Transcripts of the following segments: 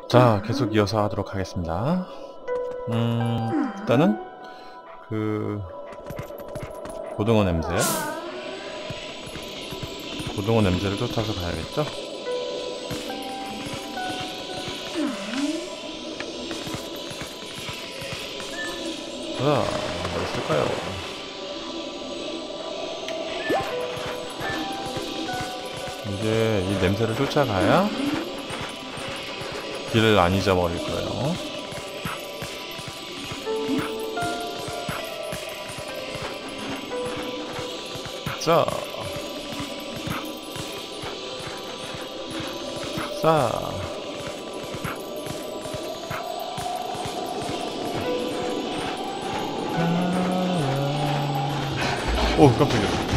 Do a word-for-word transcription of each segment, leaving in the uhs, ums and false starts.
자, 계속 이어서 하도록 하겠습니다. 음, 일단은 그 고등어 냄새 고등어 냄새를 쫓아서 가야겠죠? 자, 뭐 있을까요? 이제 이 냄새를 쫓아가야 길을 안 잊어버릴 거예요. 자, 자, 오, 깜짝이야.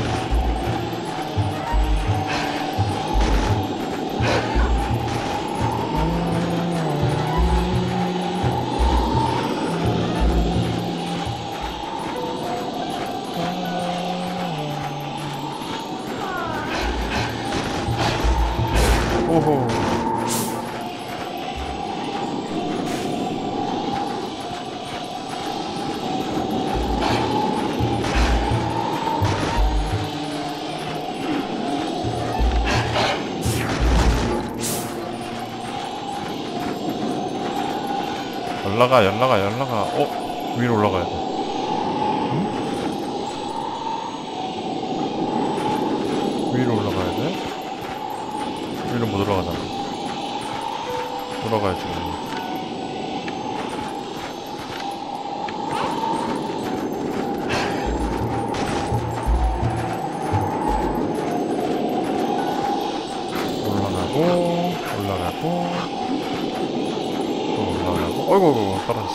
오호. 연락아, 연락아, 연락아. 어? 위로 올라가야 돼. 응? 위로 올라가야 돼? 위로 못 올라가잖아. 돌아가야지. 올라가고, 올라가고, 또 올라가고, 어이구, 어이구, 떨어졌어.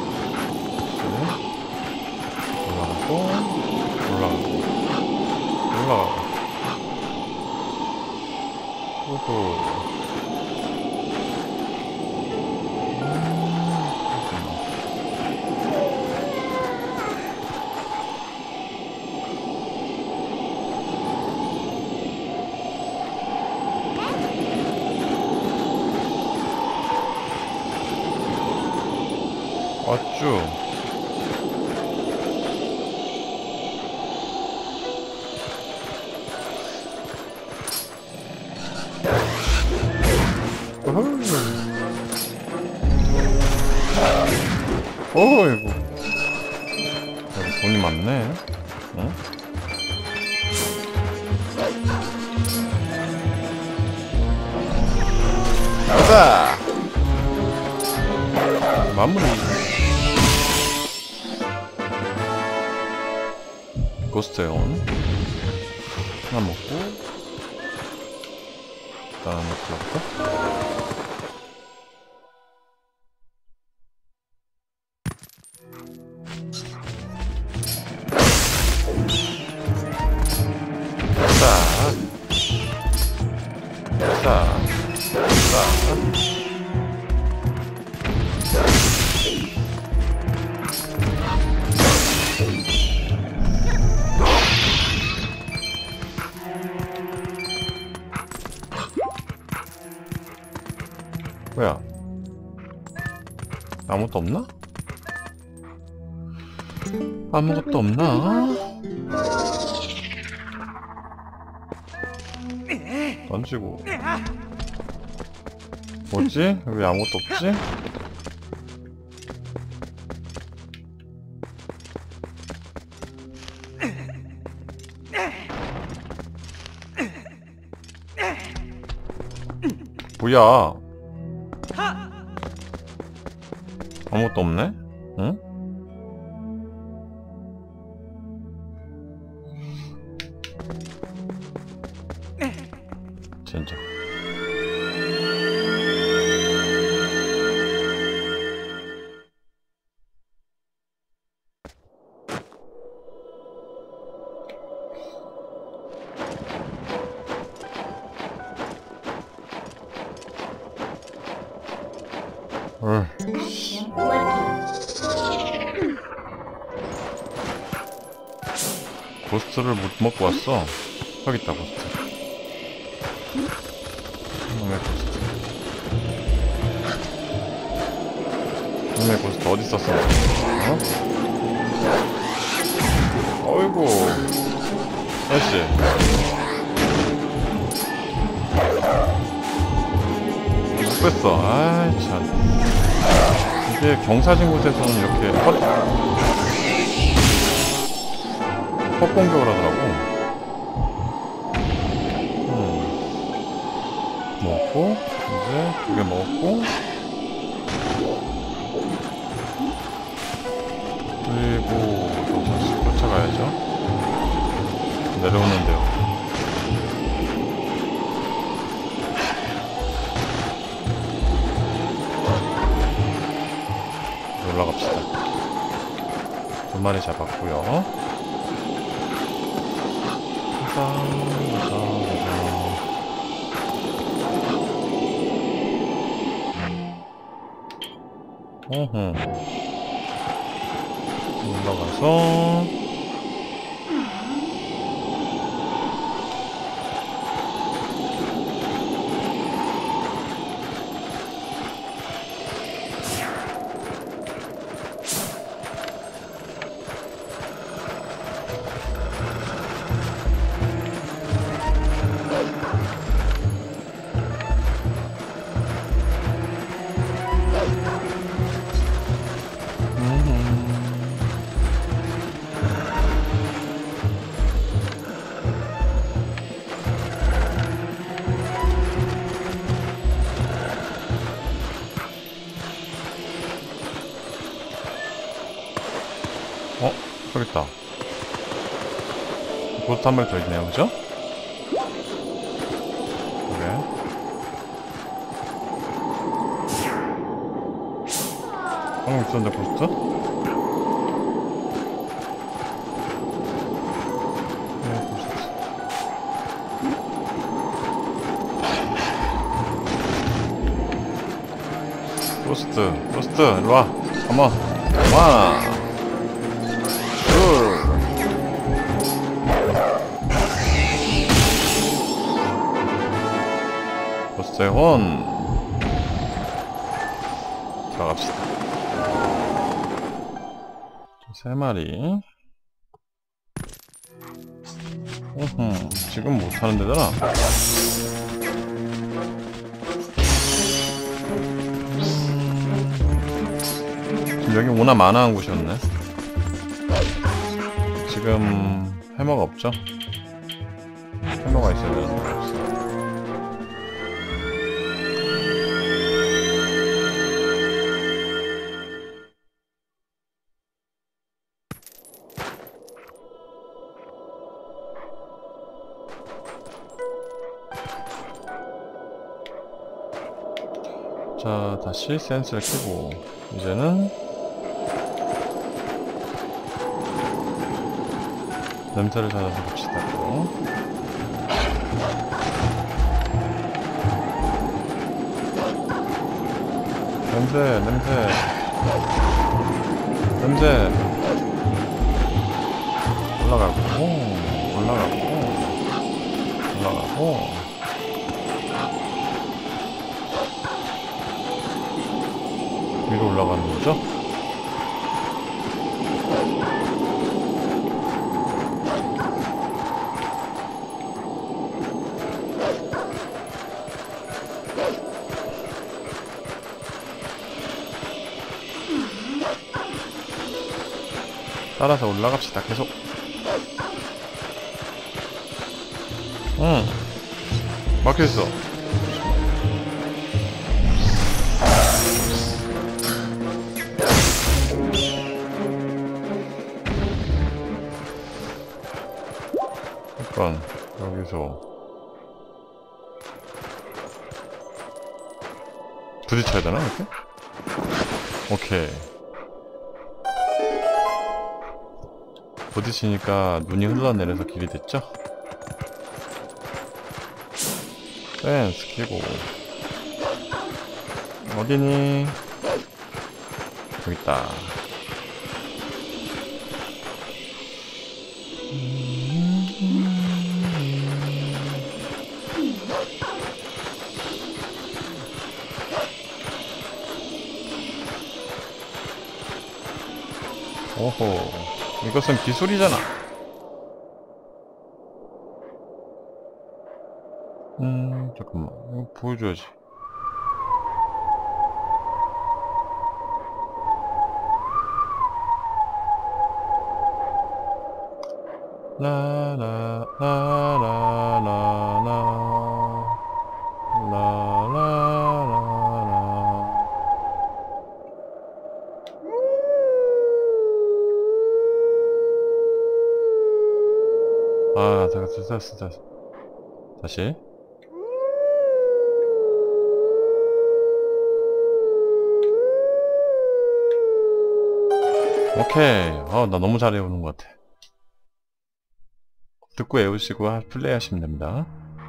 올라가고, 올라가고, 올라가고. 오호. 어쭈. 어이구. 여기 돈이 많네. 응? 가자! 마무리. 고스트온 하나 먹고 일단 하나 먹고 자, 자, 자. 뭐야? 아무것도 없나? 아무것도 없나? 던지고. 뭐지? 왜 아무것도 없지? 뭐야? 아무것도 없네? 응? 진짜. 어. 고스트를 못 먹고 왔어. 여기 있다, 고스트. 왜 고스트? 분명히 고스트 어디 있었어? 어? 어이구. 아저씨. 못 뺐어. 아이, 참. 이게 경사진 곳에서는 이렇게 헛, 헛 공격을 하더라고. 먹고 이제 두 개 먹었고 그리고 또 다시 쫓아가야죠. 내려오는데요. 올라갑시다. 두 마리 잡았고요. 가자 가자 가자. 어허. 올라가서 어? 저기 있다. 보트 한 마리 더 있네요, 그죠? 그래. 방금 있었는데, 보트? 네, 보스트. 보스트, 보스트, 일로와. 컴온. 와. 보스의 혼 들어갑시다. 세 마리. 으흠, 지금 못하는 데잖아. 지금 여기 워낙 많아한 곳이었네. 지금 해머가 없죠? 해머가 있어야 되는데 없어. 자, 다시 센스를 켜고 이제는 냄새를 찾아서 봅시다. 또. 냄새, 냄새, 냄새. 올라가고, 올라가고, 올라가고. 위로 올라가는 거죠? 따라서 올라갑시다. 계속. 응. 막혀있어. 잠깐, 여기서 부딪혀야 되나, 이렇게? 오케이. 부딪히니까 눈이 흘러내려서 길이 됐죠? 댄스 키고. 어디니? 여기 있다. 오호, 이것은 기술이잖아. 음, 잠깐만, 이거 보여줘야지. 라라 라라라라 라라라라. 아, 잠깐, 됐어, 됐어, 됐어. 다시. 오케이. 어, 나 너무 잘 외우는 것 같아. 듣고 외우시고 플레이 하시면 됩니다.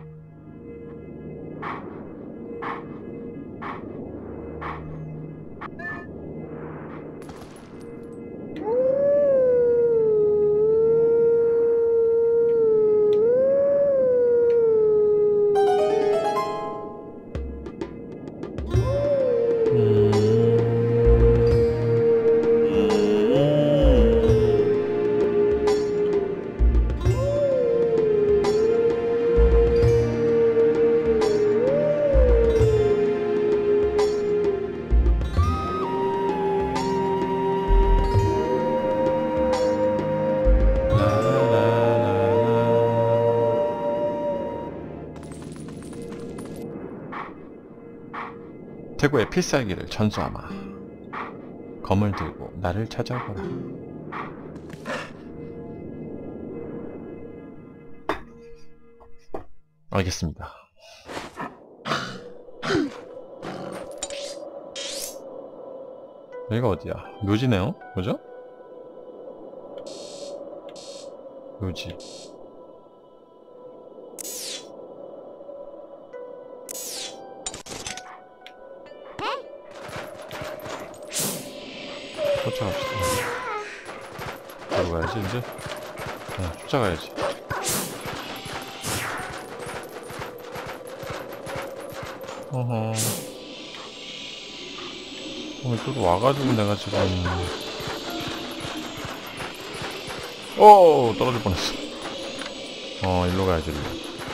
태고의 필살기를 전수하마. 검을 들고 나를 찾아오거라. 알겠습니다. 여기가 어디야? 묘지네요? 뭐죠? 묘지. 쫓아갑시다. 들어가야지 이제. 네, 쫓아가야지. 어허. 어, 이쪽으로 와가지고 내가 지금. 오, 떨어질 뻔했어. 어, 일로 가야지, 일로.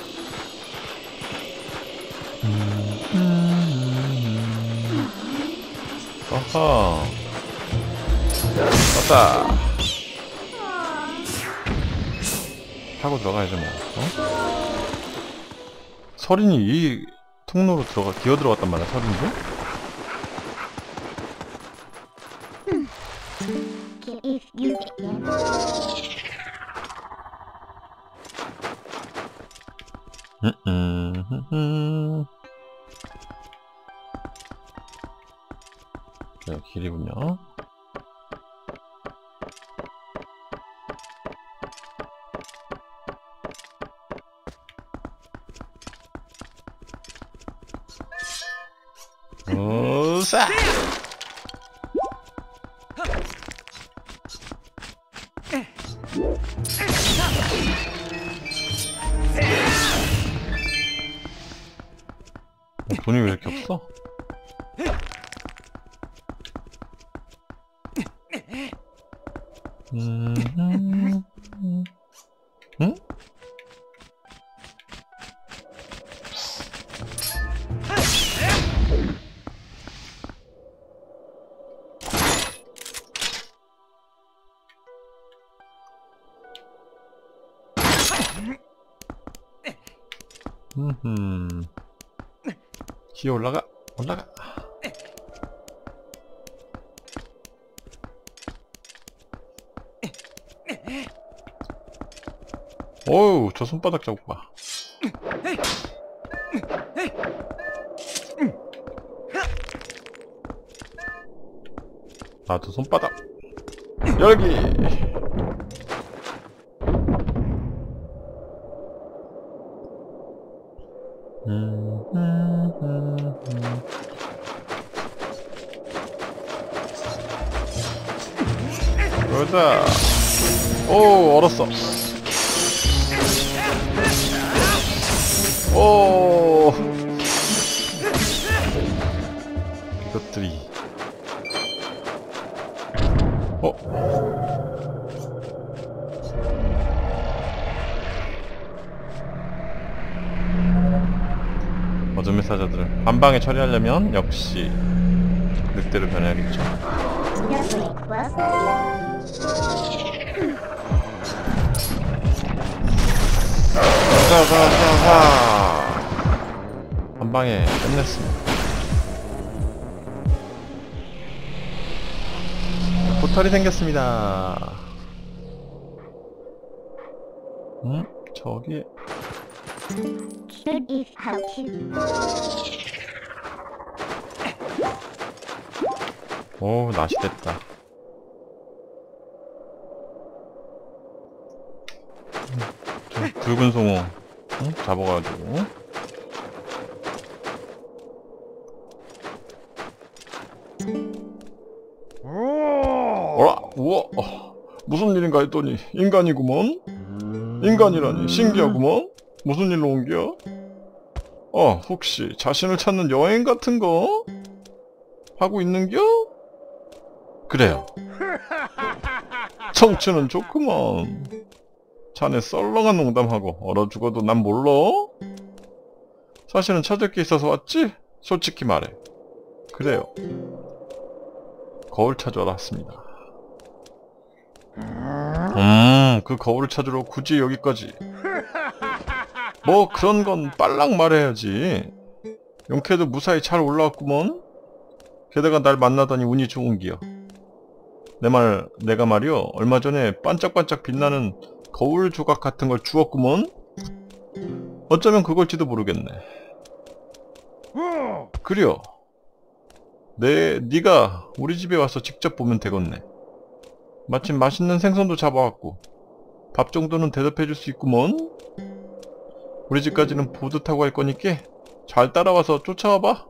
음, 음, 음. 아하. 왔다. 타고 들어가야지 뭐. 어? 서린이 이 통로로 들어가 기어 들어갔단 말이야. 서린이도? 음, 음, 음, 음. 네, 길이군요. 오사! 돈이 왜 이렇게 없어? 음, 음, 음. 응? 음, 기어 올라가, 올라가. 어우, 저 손바닥 자국 봐. 나도 손바닥. 열기. 음, 음, 음, 음. 보자. 오, 얼었어. 오, 이것들이 어? 어둠의 사자들을 한 방에 처리하려면 역시 늑대로 변해야겠죠. 자자자자 한 방에 끝냈습니다. 포털이 생겼습니다. 음? 저기 오, 낫이 됐다. 저 붉은 송어 응? 잡아가지고 어라? 우와! 어, 무슨 일인가 했더니 인간이구먼? 인간이라니 신기하구먼? 무슨 일로 옮겨? 어, 혹시 자신을 찾는 여행 같은 거? 하고 있는겨? 그래요. 청춘은 좋구먼. 자네 썰렁한 농담하고 얼어 죽어도 난 몰라? 사실은 찾을 게 있어서 왔지? 솔직히 말해. 그래요. 거울 찾으러 왔습니다. 음, 그 거울을 찾으러 굳이 여기까지. 뭐 그런 건 빨랑 말해야지. 용케도 무사히 잘 올라왔구먼. 게다가 날 만나다니 운이 좋은기여. 내 말, 내가 말이여 얼마 전에 반짝반짝 빛나는 거울 조각 같은 걸 주웠구먼. 어쩌면 그걸지도 모르겠네. 그려. 내, 네가 우리 집에 와서 직접 보면 되겠네. 마침 맛있는 생선도 잡아왔고 밥 정도는 대접해줄 수 있구먼. 우리 집까지는 보드 타고 갈 거니까 잘 따라와서 쫓아와봐.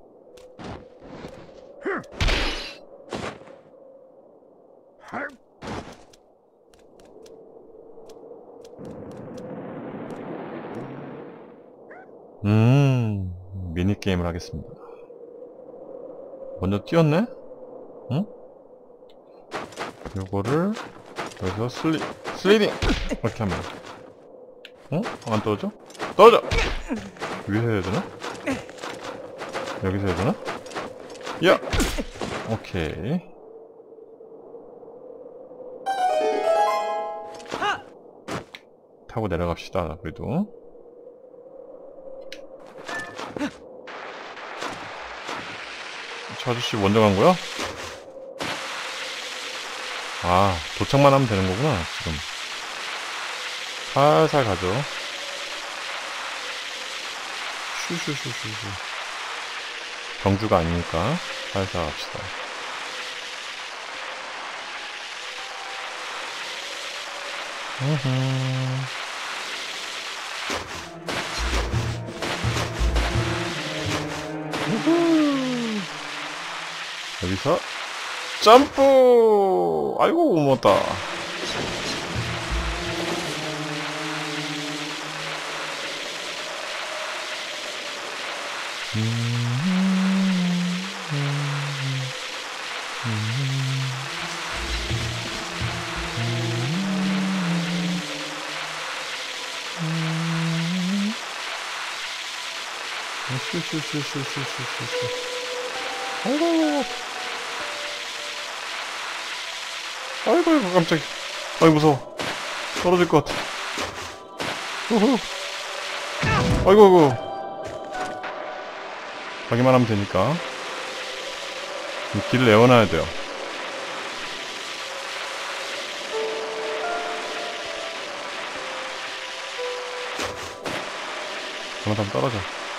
음, 미니게임을 하겠습니다. 먼저 뛰었네? 응? 요거를 여기서 슬리, 슬리딩! 이렇게 하면 어? 안 떨어져? 떨어져! 위에서 해야 되나? 여기서 해야 되나? 야! 오케이. 타고 내려갑시다, 그래도. 저 아저씨 먼저 간 거야? 아, 도착만 하면 되는 거구나, 지금. 살살 가죠. 슈슈슈슈슈. 경주가 아니니까 살살 갑시다. 으흠. 여기서 점프! 아이고 못다. 슈슈슈슈슈슈슈. 아이고. 아이고, 아이고, 깜짝이야. 아이고, 무서워. 떨어질 것 같아. 우후. 아이고, 아이고. 가기만 하면 되니까. 이 길을 내어놔야 돼요. 잘못하면 떨어져.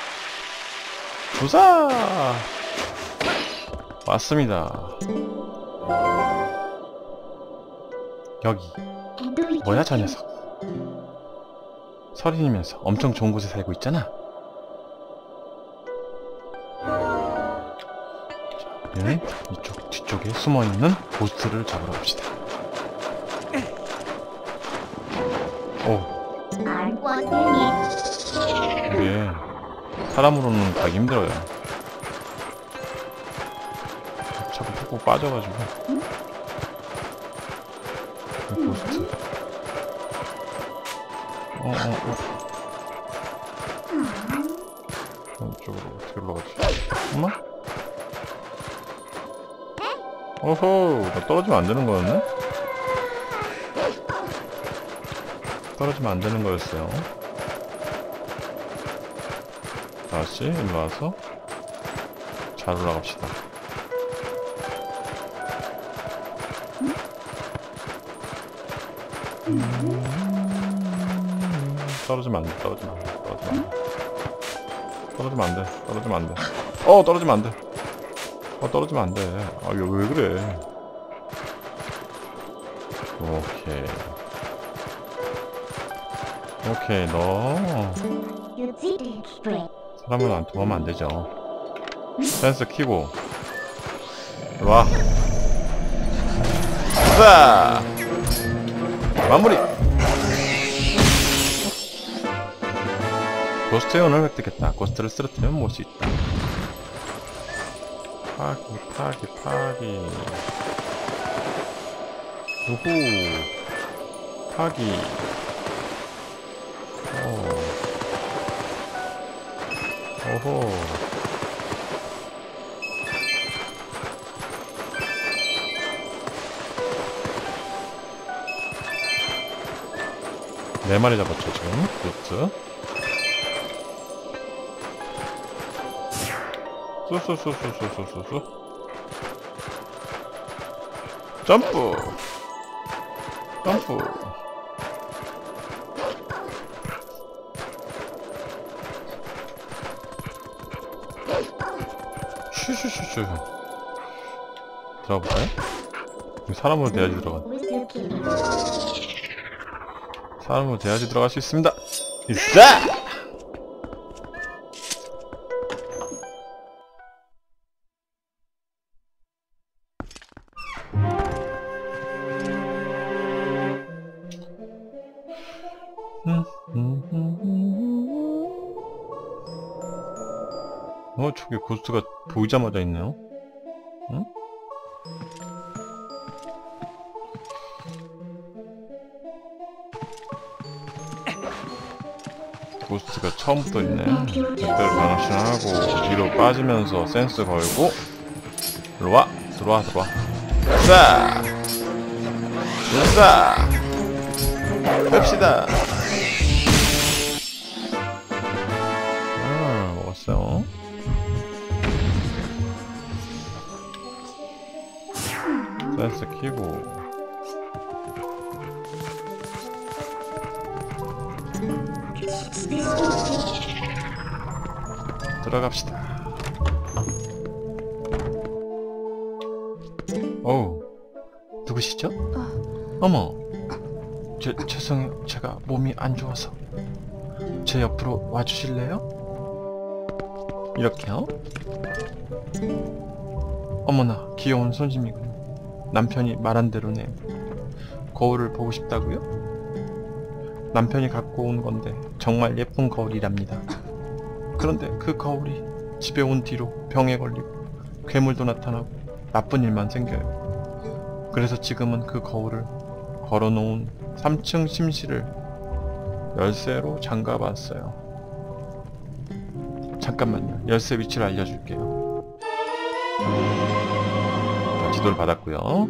부사! 왔습니다. 여기. 뭐야 저 녀석. 서린이면서 엄청 좋은 곳에 살고 있잖아. 자, 우리는 이쪽 뒤쪽에 숨어있는 보스를 잡으러 갑시다. 오. 이게 사람으로는 가기 힘들어요. 자꾸 자꾸 빠져가지고. 고스트. 어어어 어, 이쪽으로 어떻게 올라가지? 엄마? 어허, 나 떨어지면 안 되는 거였네? 떨어지면 안 되는 거였어요. 다시 일로 와서 잘 올라갑시다. 음... 떨어지면 안 돼, 떨어지면 안 돼, 떨어지면 안 돼. 떨어지면 안 돼, 떨어지면 안 돼. 어, 떨어지면 안 돼. 어, 떨어지면 안 돼. 아, 왜, 왜 그래? 오케이. 오케이, 너. 사람은 안 도와면 안 되죠. 센서 키고. 와. 자! 마무리! 고스트 회원을 획득했다. 고스트를 쓰러뜨리면 모을 수 있다. 파기, 파기, 파기. 우후. 파기. 오. 오호. 네 마리 잡았죠, 지금. 그렇죠. 쏘쏘쏘쏘쏘쏘쏘. 점프! 점프! 슈슈슈슈. 들어가볼까요? 사람으로 돼야지 들어가. 사람으로 돼야지 들어갈 수 있습니다. 있어! 어, 저기 고스트가 보이자마자 있네요. 응? 고스트가 처음부터 있네. 이때를 방심하고 뒤로 빠지면서 센스 걸고 들어와 들어와 들어와. 싸! 싸! 뺍시다. 아, 먹었어요. 센스 키고 들어갑시다. 어우, 누구시죠? 어머, 제, 죄송해요. 제가 몸이 안 좋아서 제 옆으로 와주실래요? 이렇게요? 어머나, 귀여운 손님이군요. 남편이 말한 대로네. 거울을 보고 싶다고요? 남편이 갖고 온 건데 정말 예쁜 거울이랍니다. 그런데 그 거울이 집에 온 뒤로 병에 걸리고 괴물도 나타나고 나쁜 일만 생겨요. 그래서 지금은 그 거울을 걸어놓은 삼 층 침실을 열쇠로 잠가봤어요. 잠깐만요. 열쇠 위치를 알려줄게요. 자, 지도를 받았고요.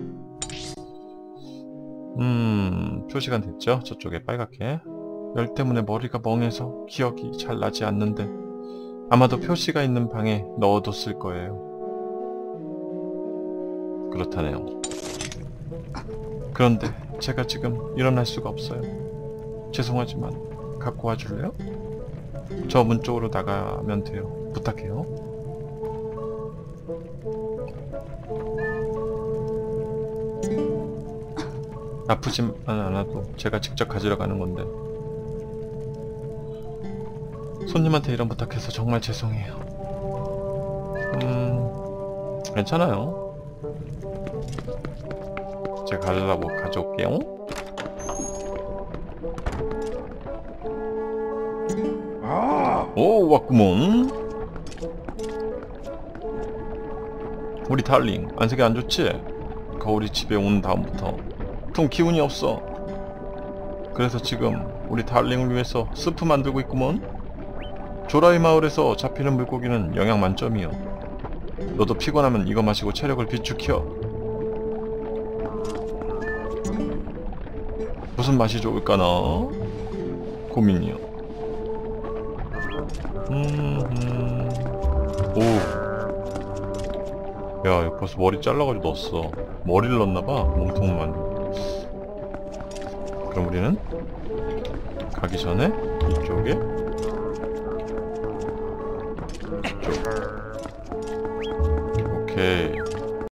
음... 표시가 됐죠? 저쪽에 빨갛게. 열 때문에 머리가 멍해서 기억이 잘 나지 않는데 아마도 표시가 있는 방에 넣어뒀을 거예요. 그렇다네요. 그런데 제가 지금 일어날 수가 없어요. 죄송하지만 갖고 와줄래요? 저 문 쪽으로 나가면 돼요. 부탁해요. 아프지만 않아도 제가 직접 가지러 가는 건데 손님한테 이런 부탁해서 정말 죄송해요. 음... 괜찮아요. 제가 가져다고 가져올게요. 오, 왔구먼. 우리 달링, 안색이 안 좋지? 거울이 집에 온 다음부터 통 기운이 없어. 그래서 지금 우리 달링을 위해서 스프 만들고 있구먼. 조라이 마을에서 잡히는 물고기는 영양 만점이요. 너도 피곤하면 이거 마시고 체력을 비축혀. 무슨 맛이 좋을까나? 고민이요. 음, 음. 오. 야, 이거 벌써 머리 잘라가지고 넣었어. 머리를 넣었나봐, 몸통만. 그럼 우리는 가기 전에 이쪽에